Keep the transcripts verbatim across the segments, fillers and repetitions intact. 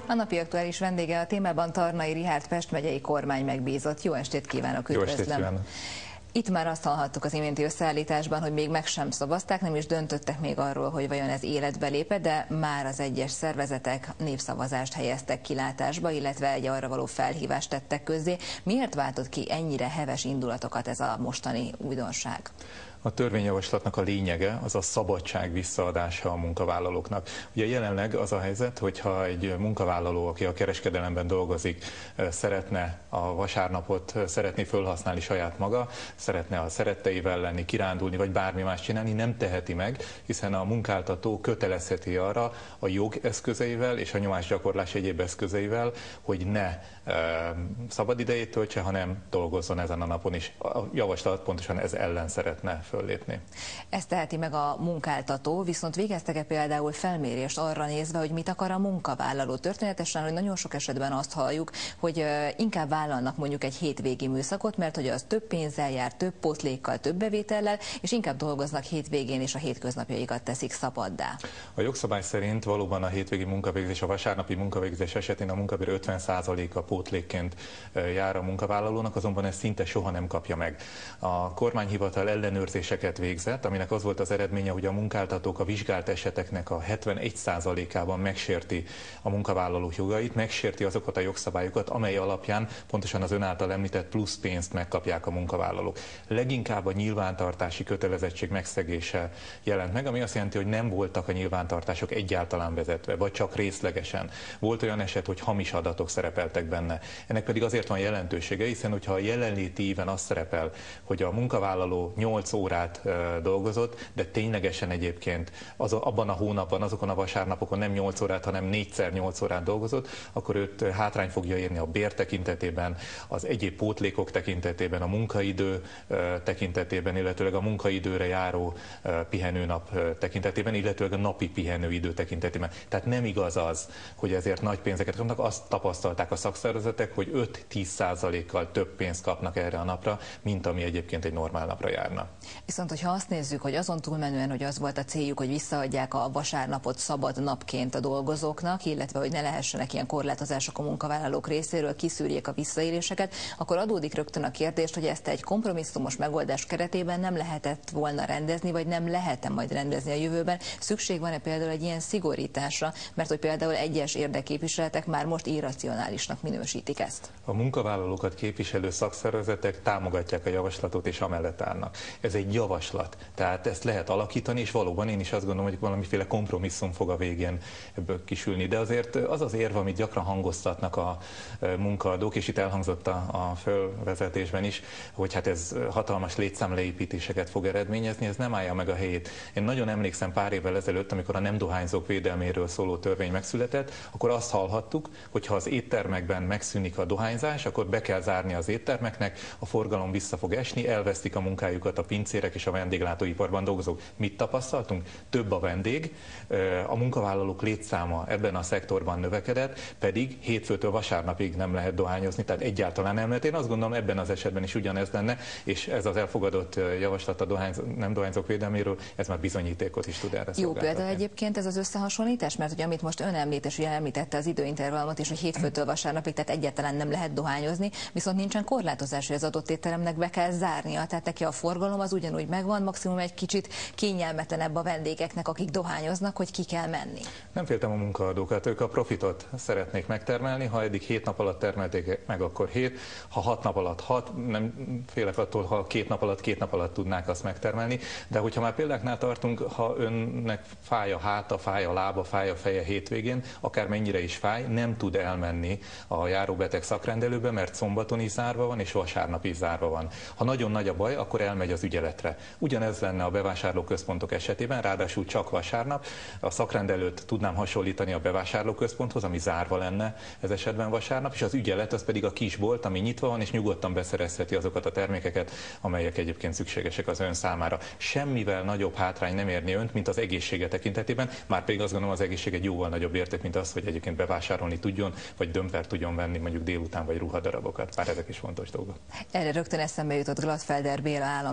A napi aktuális vendége a témában Tarnay Richárd Pest megyei kormány megbízott. Jó estét kívánok, üdvözlöm! Jó estét kívánok! Itt már azt hallhattuk az iménti összeállításban, hogy még meg sem szavazták, nem is döntöttek még arról, hogy vajon ez életbe lép, de már az egyes szervezetek népszavazást helyeztek kilátásba, illetve egy arra való felhívást tettek közzé. Miért váltott ki ennyire heves indulatokat ez a mostani újdonság? A törvényjavaslatnak a lényege az a szabadság visszaadása a munkavállalóknak. Ugye jelenleg az a helyzet, hogyha egy munkavállaló, aki a kereskedelemben dolgozik, szeretne a vasárnapot szeretné felhasználni saját maga, szeretne a szeretteivel lenni, kirándulni, vagy bármi más csinálni, nem teheti meg, hiszen a munkáltató kötelezheti arra a jog eszközeivel és a nyomásgyakorlás egyéb eszközeivel, hogy ne e, szabadidejét töltse, hanem dolgozzon ezen a napon is. A javaslat pontosan ez ellen szeretne föllépni. Ezt teheti meg a munkáltató, viszont végeztek-e például felmérést arra nézve, hogy mit akar a munkavállaló? Történetesen, hogy nagyon sok esetben azt halljuk, hogy inkább vállalnak mondjuk egy hétvégi műszakot, mert hogy az több pénzzel jár, több pótlékkal, több bevétellel, és inkább dolgoznak hétvégén, és a hétköznapjaikat teszik szabaddá. A jogszabály szerint valóban a hétvégi munkavégzés, a vasárnapi munkavégzés esetén a munkabér ötven százaléka pótlékként jár a munkavállalónak, azonban ezt szinte soha nem kapja meg. A kormányhivatal ellenőrzéseket végzett, aminek az volt az eredménye, hogy a munkáltatók a vizsgált eseteknek a hetvenegy százalékában megsérti a munkavállalók jogait, megsérti azokat a jogszabályokat, amely alapján pontosan az ön által említett plusz pénzt megkapják a munkavállalók. Leginkább a nyilvántartási kötelezettség megszegése jelent meg, ami azt jelenti, hogy nem voltak a nyilvántartások egyáltalán vezetve, vagy csak részlegesen. Volt olyan eset, hogy hamis adatok szerepeltek benne. Ennek pedig azért van jelentősége, hiszen hogyha a jelenléti éven az szerepel, hogy a munkavállaló nyolc órát dolgozott, de ténylegesen egyébként az, abban a hónapban, azokon a vasárnapokon nem nyolc órát, hanem négyszer nyolc órát dolgozott, akkor őt hátrány fogja érni a bér tekintetében, az egyéb pótlékok tekintetében, a munkaidő tekintetében, illetőleg a munkaidőre járó pihenőnap tekintetében, illetőleg a napi pihenőidő tekintetében. Tehát nem igaz az, hogy ezért nagy pénzeket kapnak, azt tapasztalták a szakszervezetek, hogy öt-tíz százalékkal több pénzt kapnak erre a napra, mint ami egyébként egy normál napra járna. Viszont, hogyha azt nézzük, hogy azon túlmenően, hogy az volt a céljuk, hogy visszaadják a vasárnapot szabad napként a dolgozóknak, illetve hogy ne lehessenek ilyen korlátozások a munkavállalók részéről, kiszűrjék a visszaéléseket, akkor adódik rögtön a kérdés, hogy ezt egy kompromisszumos megoldás keretében nem lehetett volna rendezni, vagy nem lehet-e majd rendezni a jövőben. Szükség van-e például egy ilyen szigorításra, mert hogy például egyes érdekképviseletek már most irracionálisnak minősítik ezt? A munkavállalókat képviselő szakszervezetek támogatják a javaslatot és amellett állnak. Ez egy javaslat, tehát ezt lehet alakítani, és valóban én is azt gondolom, hogy valamiféle kompromisszum fog a végén ebből kisülni. De azért az az érv, amit gyakran hangoztatnak a munkaadók, és itt elhangzott a, a fölvezetésben is, hogy hát ez hatalmas létszámleépítéseket fog eredményezni, ez nem állja meg a helyét. Én nagyon emlékszem pár évvel ezelőtt, amikor a nem dohányzók védelméről szóló törvény megszületett, akkor azt hallhattuk, hogy ha az éttermekben megszűnik a dohányzás, akkor be kell zárni az éttermeknek, a forgalom vissza fog esni, elvesztik a munkájukat a pincérek és a vendéglátóiparban dolgozók. Mit tapasztaltunk? Több a vendég, a munkavállalók létszáma ebben a szektorban növekedett, pedig hétfőtől vasárnapig nem lehet dohányozni, tehát egyáltalán nem lehet. Én azt gondolom, ebben az esetben is ugyanez lenne, és ez az elfogadott javaslat a dohányz, nem dohányzók védelméről, ez már bizonyítékot is tud erre szolgáltatni. Jó példa egyébként ez az összehasonlítás, mert ugye amit most ön említ, és ugye említette az időintervallumot, és hogy hétfőtől vasárnapig, tehát egyáltalán nem lehet dohányozni, viszont nincsen korlátozás, hogy az adott étteremnek be kell zárnia, tehát neki a forgalom az ugyanúgy megvan, maximum egy kicsit kényelmetlenebb a vendégeknek, akik dohányoznak, hogy ki kell menni. Nem féltem a munkaadókat, ők a profitot szeretnék megtermelni, ha eddig hét nap alatt termelték meg, akkor hét, ha hat nap alatt hat, nem félek attól, ha két nap alatt két nap alatt tudnák azt megtermelni, de hogyha már példáknál tartunk, ha önnek fáj a háta, fáj a lába, fáj a feje hétvégén, akár mennyire is fáj, nem tud elmenni a járóbeteg szakrendelőbe, mert szombaton is zárva van, és vasárnap is zárva van. Ha nagyon nagy a baj, akkor elmegy az ügyeletre. Ugyanez lenne a bevásárlóközpontok esetében, ráadásul csak vasárnap. A szakrendelőt tudnám hasonlítani a bevásárlóközponthoz, ami zárva lenne ez esetben vasárnap, és az ügyelet az pedig a kisbolt, ami nyitva van, és nyugodtan beszerezheti azokat a termékeket, amelyek egyébként szükségesek az ön számára. Semmivel nagyobb hátrány nem érni önt, mint az egészsége tekintetében, már pedig azt gondolom, az egészség egy jóval nagyobb érték, mint az, hogy egyébként bevásárolni tudjon, vagy dömpert tudjon venni mondjuk délután, vagy ruhadarabokat. Bár ezek is fontos dolgok. Erre rögtön eszembe jutott Gladfelder Béla államtitkárnak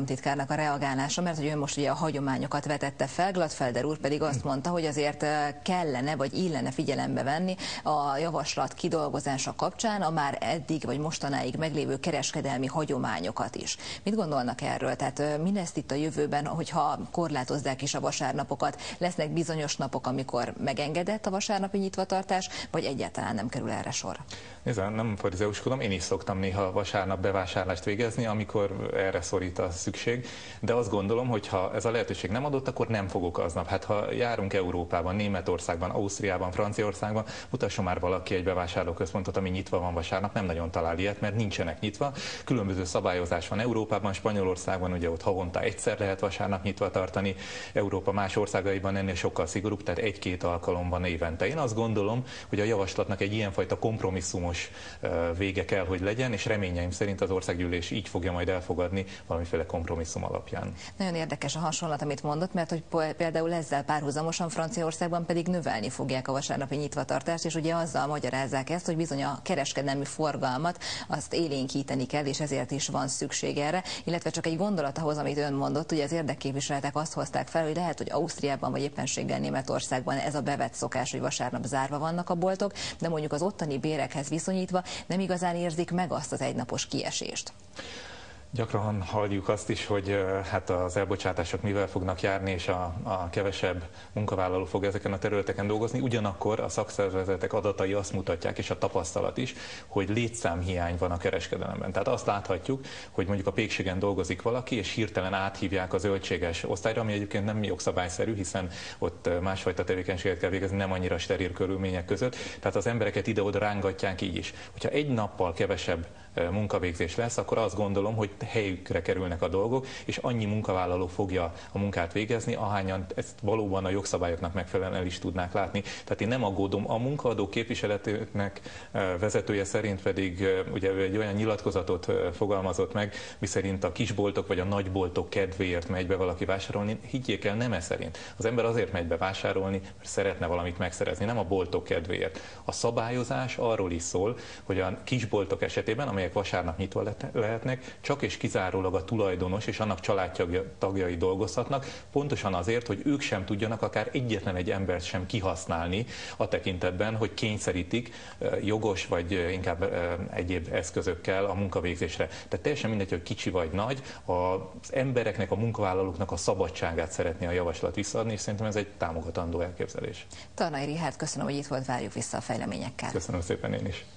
a reagálása, mert hogy ő most ugye a hagyományokat vetette fel, Gladfelder úr pedig azt mondta, hogy azért kellene vagy illene figyelembe venni a javaslat kidolgozása kapcsán a már eddig vagy mostanáig meglévő kereskedelmi hagyományokat is. Mit gondolnak erről? Tehát mi lesz itt a jövőben, hogyha korlátozzák is a vasárnapokat? Lesznek bizonyos napok, amikor megengedett a vasárnapi nyitvatartás, vagy egyáltalán nem kerül erre sor? Nézd, nem farizeuskodom, én is szoktam néha vasárnap bevásárlást végezni, amikor erre szorít a szükség, de azt gondolom, hogy ha ez a lehetőség nem adott, akkor nem fogok aznap. Hát ha járunk Európában, Németországban, Ausztriában, Franciaországban, mutasson már valaki egy bevásárlóközpontot, ami nyitva van vasárnap, nem nagyon talál ilyet, mert nincsenek nyitva. Különböző szabályozás van Európában, Spanyolországban, ugye ott havonta egyszer lehet vasárnap nyitva tartani, Európa más országaiban ennél sokkal szigorúbb, tehát egy-két alkalomban évente. Én azt gondolom, hogy a javaslatnak egy ilyenfajta kompromisszumos vége kell, hogy legyen, és reményeim szerint az országgyűlés így fogja majd elfogadni valamiféle kompromisszum alapján. Nagyon érdekes a hasonlat, amit mondott, mert hogy például ezzel párhuzamosan Franciaországban pedig növelni fogják a vasárnapi nyitvatartást, és ugye azzal magyarázzák ezt, hogy bizony a kereskedelmi forgalmat azt élénkíteni kell, és ezért is van szükség erre, illetve csak egy gondolat ahhoz, amit ön mondott, ugye az érdekképviseletek azt hozták fel, hogy lehet, hogy Ausztriában vagy éppenséggel Németországban ez a bevett szokás, hogy vasárnap zárva vannak a boltok, de mondjuk az ottani bérekhez viszonyítva nem igazán érzik meg azt az egynapos kiesést. Gyakran halljuk azt is, hogy hát az elbocsátások mivel fognak járni, és a, a kevesebb munkavállaló fog ezeken a területeken dolgozni. Ugyanakkor a szakszervezetek adatai azt mutatják, és a tapasztalat is, hogy létszámhiány van a kereskedelemben. Tehát azt láthatjuk, hogy mondjuk a pékségen dolgozik valaki, és hirtelen áthívják a zöldséges osztályra, ami egyébként nem jogszabályszerű, hiszen ott másfajta tevékenységet kell végezni, nem annyira steril körülmények között. Tehát az embereket ide-oda rángatják így is. Hogyha egy nappal kevesebb munkavégzés lesz, akkor azt gondolom, hogy helyükre kerülnek a dolgok, és annyi munkavállaló fogja a munkát végezni, ahányan ezt valóban a jogszabályoknak megfelelően el is tudnák látni. Tehát én nem aggódom. A munkaadó képviseletének vezetője szerint pedig ugye egy olyan nyilatkozatot fogalmazott meg, miszerint a kisboltok vagy a nagyboltok kedvéért megy be valaki vásárolni. Higgyék el, nem ez szerint. Az ember azért megy be vásárolni, mert szeretne valamit megszerezni, nem a boltok kedvéért. A szabályozás arról is szól, hogy a kisboltok esetében, amelyek vasárnap nyitva lehetnek, csak és kizárólag a tulajdonos és annak családtagjai dolgozhatnak, pontosan azért, hogy ők sem tudjanak akár egyetlen egy embert sem kihasználni a tekintetben, hogy kényszerítik jogos vagy inkább egyéb eszközökkel a munkavégzésre. Tehát teljesen mindegy, hogy kicsi vagy nagy, az embereknek, a munkavállalóknak a szabadságát szeretné a javaslat visszaadni, és szerintem ez egy támogatandó elképzelés. Tarnay Richárd, köszönöm, hogy itt volt, várjuk vissza a fejleményekkel. Köszönöm szépen én is.